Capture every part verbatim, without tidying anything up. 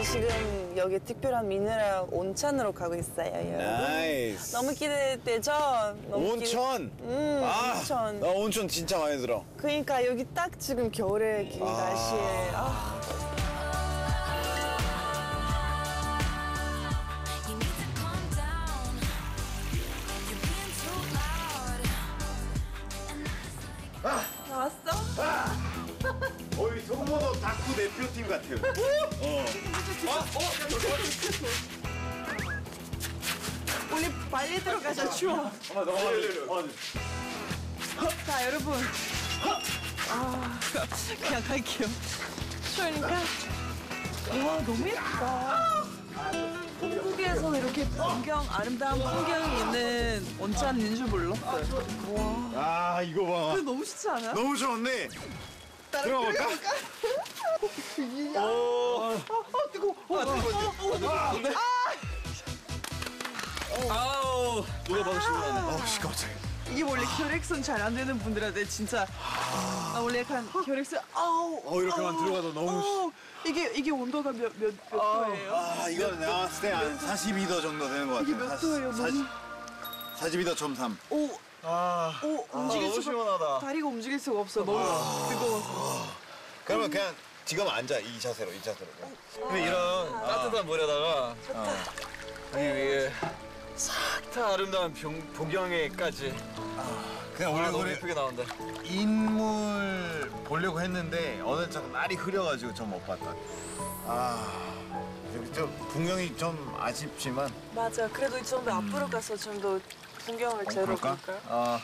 지금 여기 특별한 미네랄 온천으로 가고 있어요, 여러분. 나이스. 너무 기대되죠? 너무 온천? 기대... 음, 아, 온천. 나 온천 진짜 마음에 들어. 그러니까 여기 딱 지금 겨울에 긴 아. 날씨에. 아. 나왔어? 아! 어이 송모도 다쿠 대표팀 같아요. 어. 어? 우리 빨리 들어가자, 추워. 엄마 너가 어, 자, 여러분. 아, 그냥 갈게요. 추우니까. 와, 너무 예쁘다. 한국에서 이렇게 풍경, 아름다운 풍경이 있는 온천인 줄 몰랐어요. 와. 아 이거 봐. 근데 너무 좋지 않아요? 너무 좋네. 들어가 볼까? 오. 아, 뜨거워. 아, 뜨거워. 아, 네. 아우 누가 봐도 시원하네. 어우 씨 깜짝이야. 이게 원래 혈액순 잘 안 되는 분들한테 진짜 나 원래 약간 혈액순 아우 어 이렇게만 아우, 들어가도 너무 아우. 이게 이게 온도가 몇 몇 몇 도예요? 아 이거 내가 봤을 때 한 사십이 도 정도 되는 것 같아. 이게 몇 도예요? 너무 사십이 도 점 삼. 오, 아. 오 움직일 너무 수가 시원하다. 다리가 움직일 수가 없어. 너무 뜨거워서. 그러면 그냥 지금 앉아 이 자세로 이 자세로. 근데 이런 따뜻한 물에다가 여기 위에 싹 다 아름다운 병, 보경에까지 그냥 아, 원래 너무 우리 예쁘게 나온다. 인물 보려고 했는데 어느 쪽 날이 흐려가지고 좀 못 봤다. 아 여기 좀 풍경이 좀 아쉽지만. 맞아. 그래도 좀 더 앞으로 가서 좀 더 풍경을 제대로 그럴까? 볼까요? 아,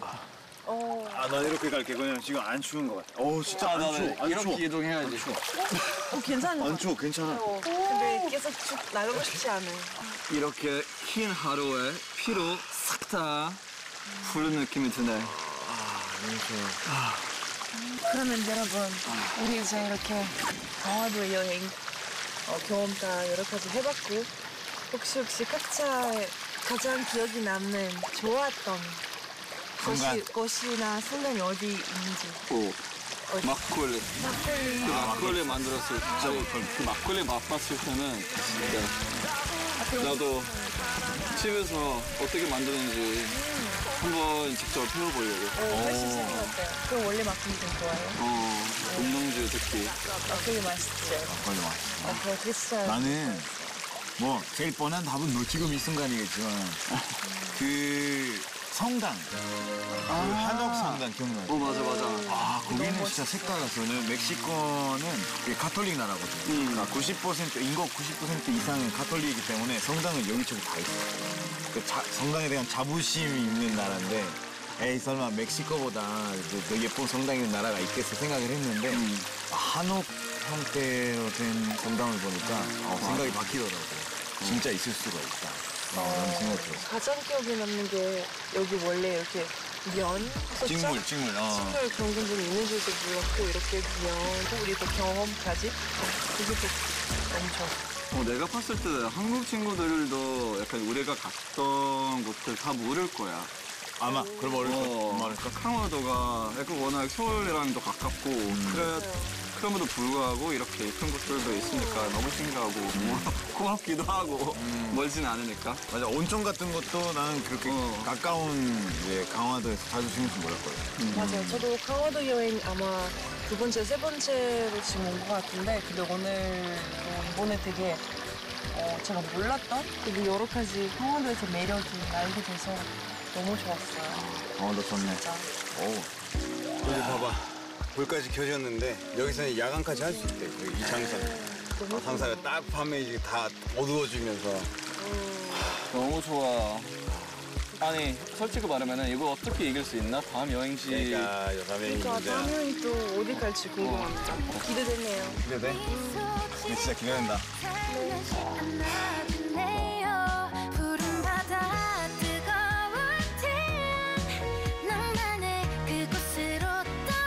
어. 아, 난 이렇게 갈게. 그냥 지금 안 추운 것 같아. 어, 진짜 안 추워. 안 이렇게 추워. 이동해야지. 어 괜찮아. 안 추워, 괜찮아. 어, 근데 계속 쭉 나가고 싶지 않아. 이렇게 흰 하루에 피로 싹 다 푸른 느낌이 드네. 너무 좋아. 그러면 여러분, 우리 이제 이렇게 강화도 여행 어, 경험 다 여러 가지 해봤고 혹시 혹시 각자 가장 기억이 남는 좋았던 순간. 곳이, 곳이나 순간이 어디 있는지. 오, 막걸리. 막걸리. 그 막걸리 만들었을 때, 그 막걸리 맛봤을 때는 진짜 나도 집에서 어떻게 만드는지 한번 직접 해보려고. 어, 훨씬 재밌는 것 같아요. 그럼 원래 막걸리 좀 좋아해요? 어, 음농주 특히. 막걸리 맛있죠? 빨리 와. 어, 그거 되게 진짜. 나는 뭐 제일 뻔한 답은 너 지금 이 순간이겠지만 그 성당, 그 한옥 성당 기억나요? 어, 맞아, 맞아. 아, 거기는 진짜 색다르서 저는 멕시코는 그 가톨릭 나라거든. 음. 그러니까 구십 퍼센트, 인구 구십 퍼센트 이상은 가톨릭이기 때문에 성당은 여기저기 다 있어. 그 자, 성당에 대한 자부심이 있는 나라인데, 에이, 설마 멕시코보다 이제 더 예쁜 성당이 있는 나라가 있겠어 생각을 했는데, 음. 한옥 형태로 된 성당을 보니까 어, 생각이 바뀌더라고요. 진짜 있을 수가 있다. 어, 라는 생각이 들었어. 가장 기억에 남는 게 여기 원래 이렇게 면 있었죠? 찍물, 찍물. 어. 식물 그런 게 좀 있는 줄도 몰랐고 이렇게 면 우리 또 경험까지 그게 또 너무 좋았어. 어, 내가 봤을 때 한국 친구들도 약간 우리가 갔던 곳들 다 모를 거야. 아마 그럼 어릴 어, 거 말할까? 강화도가 약간 워낙 서울이랑도 가깝고 그래, 그럼에도 불구하고 이렇게 예쁜 곳들도 있으니까 너무 신기하고 뭐, 고맙기도 하고 멀진 않으니까. 맞아, 온천 같은 것도 나는 그렇게 어. 가까운 이제 강화도에서 자주 생길 줄 몰랐거든. 음. 맞아요. 저도 강화도 여행 아마 두 번째, 세 번째로 지금 온 것 같은데 근데 오늘 어, 이번에 되게 어, 제가 몰랐던 그리고 여러 가지 강화도에서 매력이 알게 돼서 너무 좋았어요. 강화도 좋네. 진짜. 오. 여기 봐봐. 불까지 켜졌는데 여기서는 야간까지 할 수 있대. 여기 이창선. 아, 상사가 딱 밤에 이제 다 어두워지면서. 너무 좋아. 아니 솔직히 말하면 이거 어떻게 이길 수 있나? 다음 여행지. 그러니까 여담에 그러니까 있는데. 다음에 또 어디 갈지 궁금합니다. 기대되네요. 기대돼? 이게 진짜 기대된다. 안아줄래요